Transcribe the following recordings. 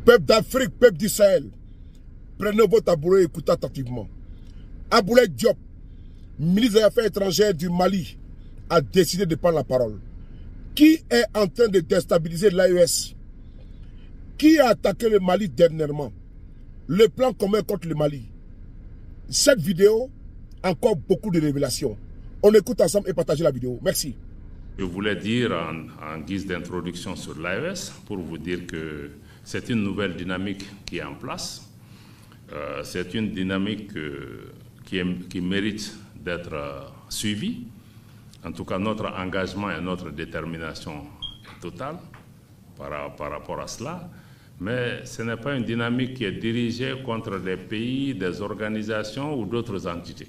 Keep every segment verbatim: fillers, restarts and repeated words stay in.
Peuple d'Afrique, peuple du Sahel, prenez votre tabouret et écoutez attentivement. Aboulaye Diop, ministre des Affaires étrangères du Mali, a décidé de prendre la parole. Qui est en train de déstabiliser l'A E S? Qui a attaqué le Mali dernièrement? Le plan commun contre le Mali. Cette vidéo, encore beaucoup de révélations. On écoute ensemble et partage la vidéo. Merci. Je voulais dire en, en guise d'introduction sur l'A E S pour vous dire que c'est une nouvelle dynamique qui est en place. Euh, c'est une dynamique euh, qui, est, qui mérite d'être euh, suivie. En tout cas, notre engagement et notre détermination est totale par, par rapport à cela. Mais ce n'est pas une dynamique qui est dirigée contre des pays, des organisations ou d'autres entités.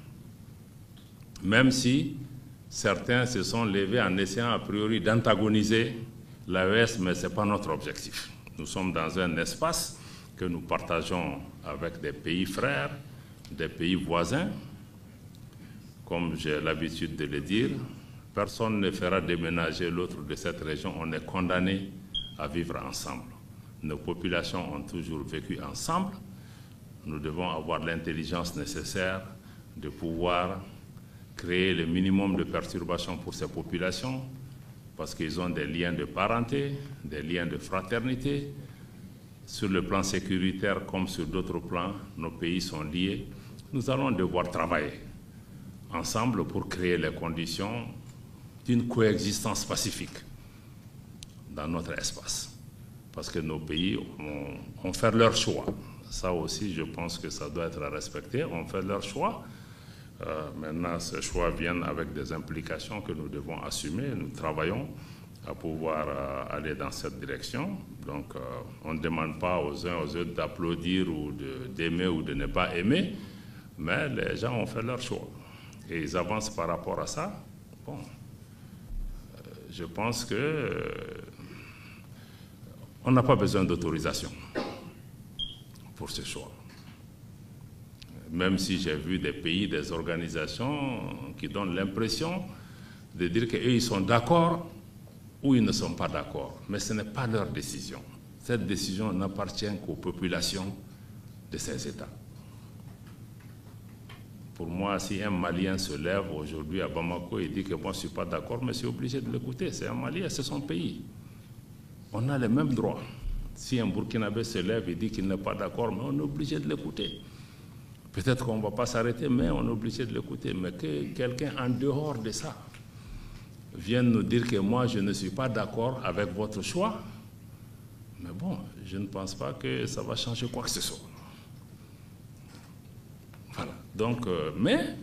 Même si certains se sont levés en essayant a priori d'antagoniser l'A E S, mais ce n'est pas notre objectif. Nous sommes dans un espace que nous partageons avec des pays frères, des pays voisins. Comme j'ai l'habitude de le dire, personne ne fera déménager l'autre de cette région. On est condamnés à vivre ensemble. Nos populations ont toujours vécu ensemble. Nous devons avoir l'intelligence nécessaire de pouvoir créer le minimum de perturbations pour ces populations parce qu'ils ont des liens de parenté, des liens de fraternité. Sur le plan sécuritaire comme sur d'autres plans, nos pays sont liés. Nous allons devoir travailler ensemble pour créer les conditions d'une coexistence pacifique dans notre espace. Parce que nos pays ont, ont fait leur choix. Ça aussi, je pense que ça doit être respecté. On fait leur choix. Euh, maintenant, ces choix viennent avec des implications que nous devons assumer. Nous travaillons à pouvoir euh, aller dans cette direction. Donc, euh, on ne demande pas aux uns aux autres d'applaudir ou d'aimer ou de ne pas aimer, mais les gens ont fait leur choix. Et ils avancent par rapport à ça. Bon, euh, je pense que euh, on n'a pas besoin d'autorisation pour ce choix. Même si j'ai vu des pays, des organisations qui donnent l'impression de dire qu'eux, ils sont d'accord ou ils ne sont pas d'accord. Mais ce n'est pas leur décision. Cette décision n'appartient qu'aux populations de ces États. Pour moi, si un Malien se lève aujourd'hui à Bamako et dit que moi je ne suis pas d'accord, mais je suis obligé de l'écouter. C'est un Malien, c'est son pays. On a les mêmes droits. Si un Burkinabé se lève et dit qu'il n'est pas d'accord, mais on est obligé de l'écouter. Peut-être qu'on ne va pas s'arrêter, mais on est obligé de l'écouter. Mais que quelqu'un en dehors de ça vienne nous dire que moi, je ne suis pas d'accord avec votre choix, mais bon, je ne pense pas que ça va changer quoi que ce soit. Voilà. Donc, euh, mais,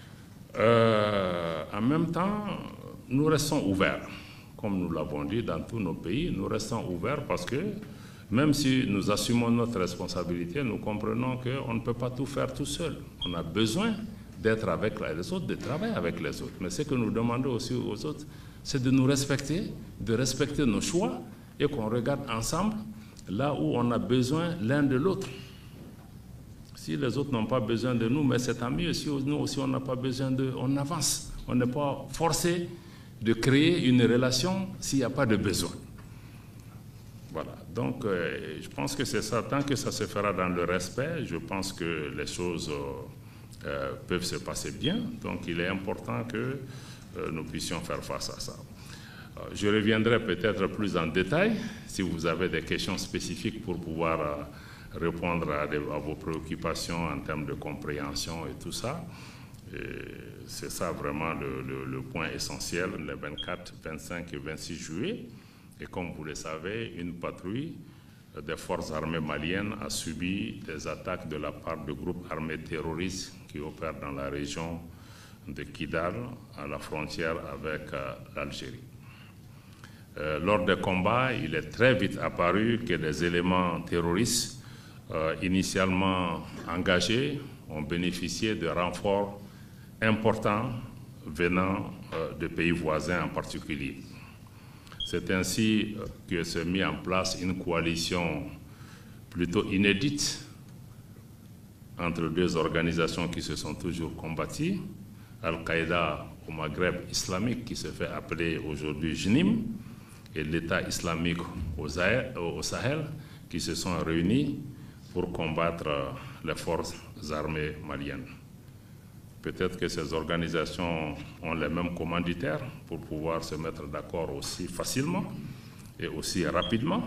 euh, en même temps, nous restons ouverts. Comme nous l'avons dit dans tous nos pays, nous restons ouverts parce que même si nous assumons notre responsabilité, nous comprenons qu'on ne peut pas tout faire tout seul. On a besoin d'être avec les autres, de travailler avec les autres. Mais ce que nous demandons aussi aux autres, c'est de nous respecter, de respecter nos choix et qu'on regarde ensemble là où on a besoin l'un de l'autre. Si les autres n'ont pas besoin de nous, mais c'est tant mieux. Si nous aussi on n'a pas besoin d'eux, on avance. On n'est pas forcé de créer une relation s'il n'y a pas de besoin. Voilà, donc euh, je pense que c'est ça. Tant que ça se fera dans le respect, je pense que les choses euh, euh, peuvent se passer bien. Donc il est important que euh, nous puissions faire face à ça. Euh, je reviendrai peut-être plus en détail si vous avez des questions spécifiques pour pouvoir euh, répondre à, des, à vos préoccupations en termes de compréhension et tout ça. C'est ça vraiment le, le, le point essentiel, les vingt-quatre, vingt-cinq et vingt-six juillet. Et comme vous le savez, une patrouille des forces armées maliennes a subi des attaques de la part de groupes armés terroristes qui opèrent dans la région de Kidal, à la frontière avec euh, l'Algérie. Euh, lors des combats, il est très vite apparu que des éléments terroristes euh, initialement engagés ont bénéficié de renforts importants venant euh, de pays voisins en particulier. C'est ainsi que s'est mise en place une coalition plutôt inédite entre deux organisations qui se sont toujours combattues, Al-Qaïda au Maghreb islamique qui se fait appeler aujourd'hui J N I M et l'État islamique au Sahel qui se sont réunis pour combattre les forces armées maliennes. Peut-être que ces organisations ont les mêmes commanditaires pour pouvoir se mettre d'accord aussi facilement et aussi rapidement.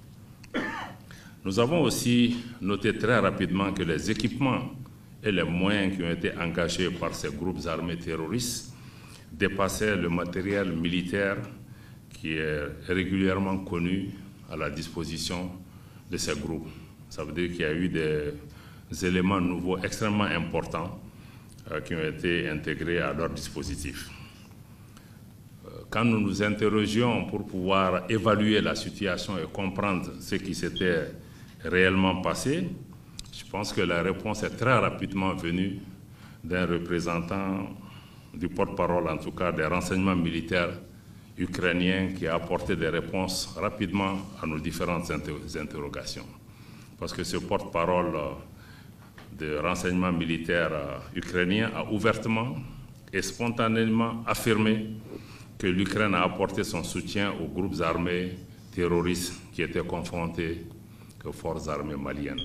Nous avons aussi noté très rapidement que les équipements et les moyens qui ont été engagés par ces groupes armés terroristes dépassaient le matériel militaire qui est régulièrement connu à la disposition de ces groupes. Ça veut dire qu'il y a eu des éléments nouveaux extrêmement importants euh, qui ont été intégrés à leur dispositif. Euh, quand nous nous interrogions pour pouvoir évaluer la situation et comprendre ce qui s'était réellement passé, je pense que la réponse est très rapidement venue d'un représentant, du porte-parole en tout cas, des renseignements militaires ukrainiens qui a apporté des réponses rapidement à nos différentes inter interrogations. Parce que ce porte-parole de renseignements militaires ukrainiens a ouvertement et spontanément affirmé que l'Ukraine a apporté son soutien aux groupes armés terroristes qui étaient confrontés aux forces armées maliennes.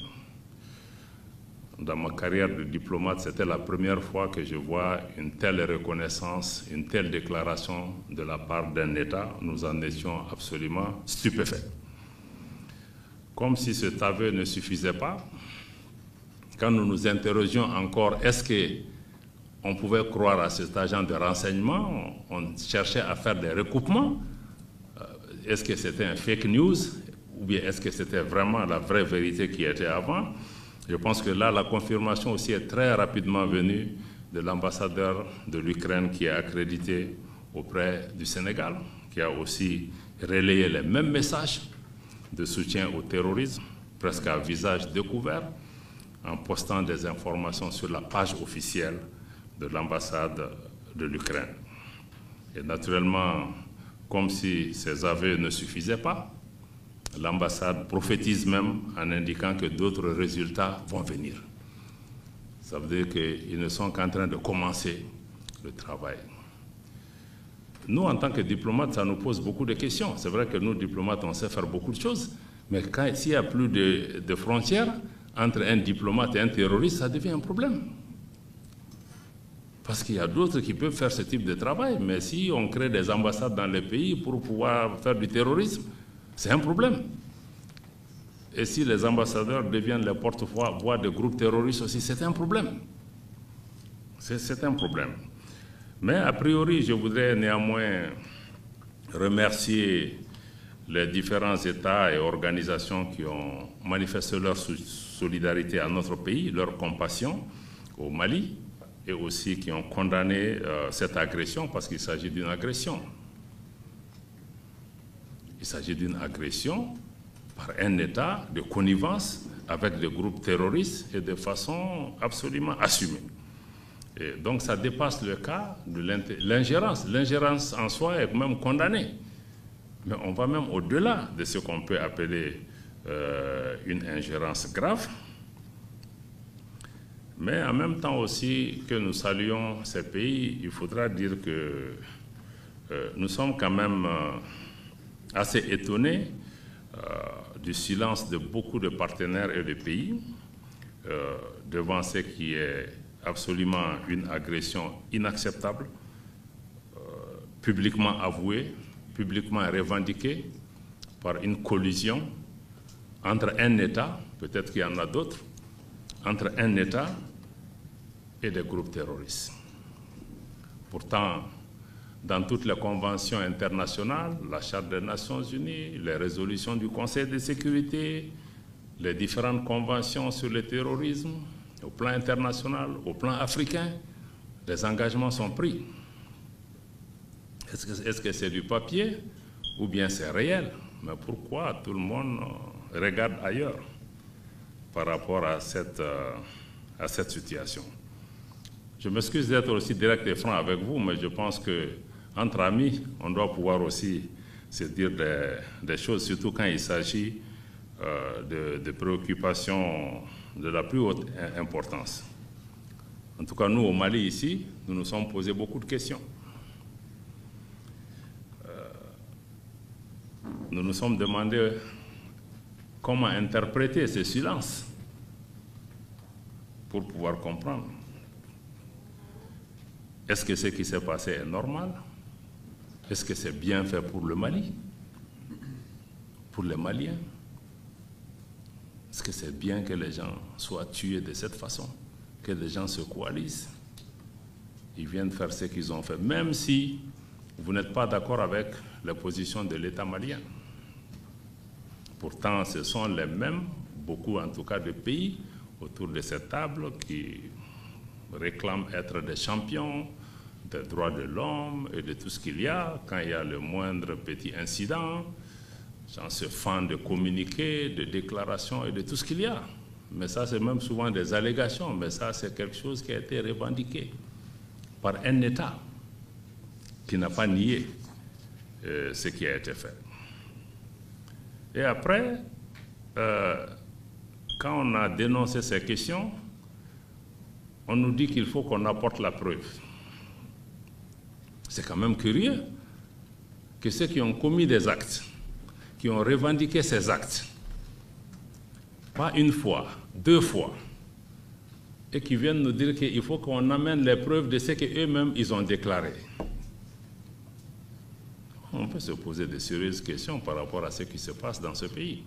Dans ma carrière de diplomate, c'était la première fois que je vois une telle reconnaissance, une telle déclaration de la part d'un État. Nous en étions absolument stupéfaits. Comme si cet aveu ne suffisait pas, quand nous nous interrogions encore, est-ce qu'on pouvait croire à cet agent de renseignement? On cherchait à faire des recoupements. Est-ce que c'était un fake news ou bien est-ce que c'était vraiment la vraie vérité qui était avant? Je pense que là, la confirmation aussi est très rapidement venue de l'ambassadeur de l'Ukraine qui est accrédité auprès du Sénégal, qui a aussi relayé les mêmes messages de soutien au terrorisme, presque à visage découvert, en postant des informations sur la page officielle de l'ambassade de l'Ukraine. Et naturellement, comme si ces aveux ne suffisaient pas, l'ambassade prophétise même en indiquant que d'autres résultats vont venir. Ça veut dire qu'ils ne sont qu'en train de commencer le travail. Nous, en tant que diplomates, ça nous pose beaucoup de questions. C'est vrai que nous, diplomates, on sait faire beaucoup de choses, mais s'il n'y a plus de, de frontières entre un diplomate et un terroriste, ça devient un problème. Parce qu'il y a d'autres qui peuvent faire ce type de travail, mais si on crée des ambassades dans les pays pour pouvoir faire du terrorisme, c'est un problème. Et si les ambassadeurs deviennent les porte-voix de groupes terroristes aussi, c'est un problème. C'est un problème. Mais a priori, je voudrais néanmoins remercier les différents États et organisations qui ont manifesté leur solidarité à notre pays, leur compassion au Mali, et aussi qui ont condamné euh, cette agression parce qu'il s'agit d'une agression. Il s'agit d'une agression par un État de connivence avec des groupes terroristes et de façon absolument assumée. Et donc ça dépasse le cas de l'ingérence. L'ingérence en soi est même condamnée. Mais on va même au-delà de ce qu'on peut appeler euh, une ingérence grave. Mais en même temps aussi que nous saluons ces pays, il faudra dire que euh, nous sommes quand même euh, assez étonnés euh, du silence de beaucoup de partenaires et de pays euh, devant ce qui est absolument une agression inacceptable, euh, publiquement avouée, publiquement revendiquée par une collision entre un État, peut-être qu'il y en a d'autres, entre un État et des groupes terroristes. Pourtant, dans toutes les conventions internationales, la Charte des Nations Unies, les résolutions du Conseil de sécurité, les différentes conventions sur le terrorisme, au plan international, au plan africain, les engagements sont pris. Est-ce que est-ce que c'est du papier ou bien c'est réel? Mais pourquoi tout le monde regarde ailleurs par rapport à cette, euh, à cette situation? Je m'excuse d'être aussi direct et franc avec vous, mais je pense qu'entre amis, on doit pouvoir aussi se dire des, des choses, surtout quand il s'agit euh, de, de préoccupations de la plus haute importance. En tout cas, nous, au Mali, ici, nous nous sommes posé beaucoup de questions. Euh, nous nous sommes demandé comment interpréter ces silences pour pouvoir comprendre. Est-ce que ce qui s'est passé est normal? Est-ce que c'est bien fait pour le Mali? Pour les Maliens? Est-ce que c'est bien que les gens soient tués de cette façon? Que les gens se coalisent? Ils viennent faire ce qu'ils ont fait, même si vous n'êtes pas d'accord avec la position de l'État malien. Pourtant, ce sont les mêmes, beaucoup en tout cas de pays autour de cette table qui réclament être des champions des droits de l'homme et de tout ce qu'il y a. Quand il y a le moindre petit incident, gens se fendent de communiqués, de déclarations et de tout ce qu'il y a. Mais ça, c'est même souvent des allégations, mais ça, c'est quelque chose qui a été revendiqué par un État qui n'a pas nié euh, ce qui a été fait. Et après, euh, quand on a dénoncé ces questions, on nous dit qu'il faut qu'on apporte la preuve. C'est quand même curieux que ceux qui ont commis des actes, qui ont revendiqué ces actes, pas une fois, deux fois, et qui viennent nous dire qu'il faut qu'on amène les preuves de ce qu'eux-mêmes ils ont déclaré. On peut se poser de sérieuses questions par rapport à ce qui se passe dans ce pays.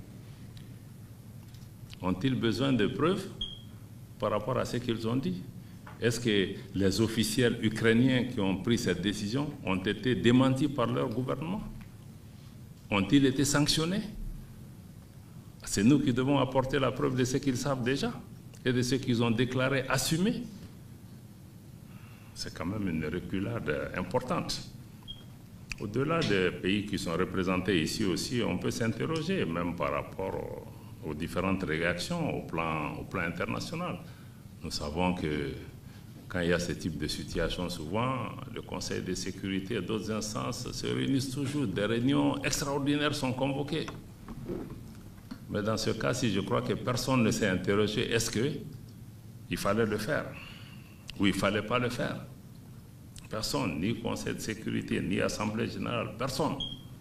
Ont-ils besoin de preuves par rapport à ce qu'ils ont dit? Est-ce que les officiels ukrainiens qui ont pris cette décision ont été démentis par leur gouvernement? Ont-ils été sanctionnés? C'est nous qui devons apporter la preuve de ce qu'ils savent déjà et de ce qu'ils ont déclaré, assumé. C'est quand même une reculade importante. Au-delà des pays qui sont représentés ici aussi, on peut s'interroger même par rapport aux, aux différentes réactions au plan, au plan international. Nous savons que quand il y a ce type de situation, souvent, le Conseil de sécurité et d'autres instances se réunissent toujours. Des réunions extraordinaires sont convoquées. Mais dans ce cas-ci, je crois que personne ne s'est interrogé. Est-ce qu'il fallait le faire ou il ne fallait pas le faire? Personne, ni Conseil de sécurité, ni Assemblée générale, personne.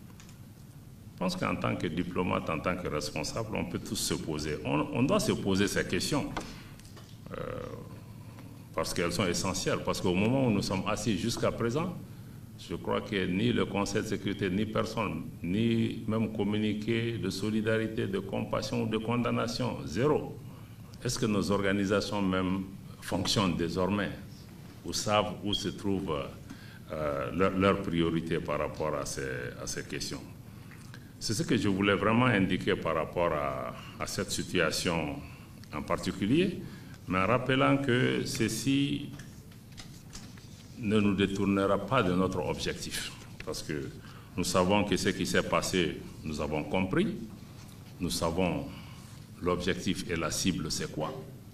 Je pense qu'en tant que diplomate, en tant que responsable, on peut tous se poser. On, on doit se poser ces questions. Euh, parce qu'elles sont essentielles. Parce qu'au moment où nous sommes assis jusqu'à présent, je crois que ni le Conseil de sécurité, ni personne, ni même communiqué de solidarité, de compassion ou de condamnation, zéro. Est-ce que nos organisations même fonctionnent désormais ou savent où se trouvent euh, leurs leur priorités par rapport à ces, à ces questions? C'est ce que je voulais vraiment indiquer par rapport à, à cette situation en particulier, mais en rappelant que ceci ne nous détournera pas de notre objectif. Parce que nous savons que ce qui s'est passé, nous avons compris. Nous savons l'objectif et la cible, c'est quoi?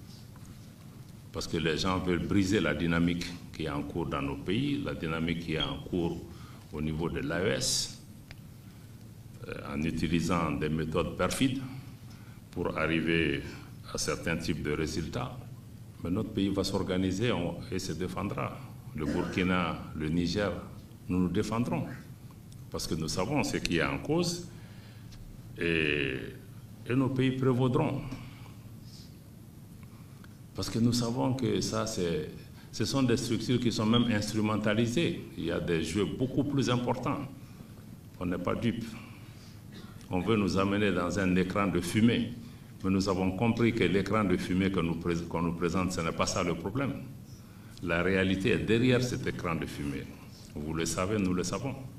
Parce que les gens veulent briser la dynamique qui est en cours dans nos pays, la dynamique qui est en cours au niveau de l'A E S, euh, en utilisant des méthodes perfides pour arriver à certains types de résultats. Mais notre pays va s'organiser et se défendra. Le Burkina, le Niger, nous nous défendrons. Parce que nous savons ce qui est en cause et, et nos pays prévaudront. Parce que nous savons que ça, c'est, ce sont des structures qui sont même instrumentalisées. Il y a des jeux beaucoup plus importants. On n'est pas dupes. On veut nous amener dans un écran de fumée. Mais nous avons compris que l'écran de fumée que nous, qu'on nous présente, ce n'est pas ça le problème. La réalité est derrière cet écran de fumée. Vous le savez, nous le savons.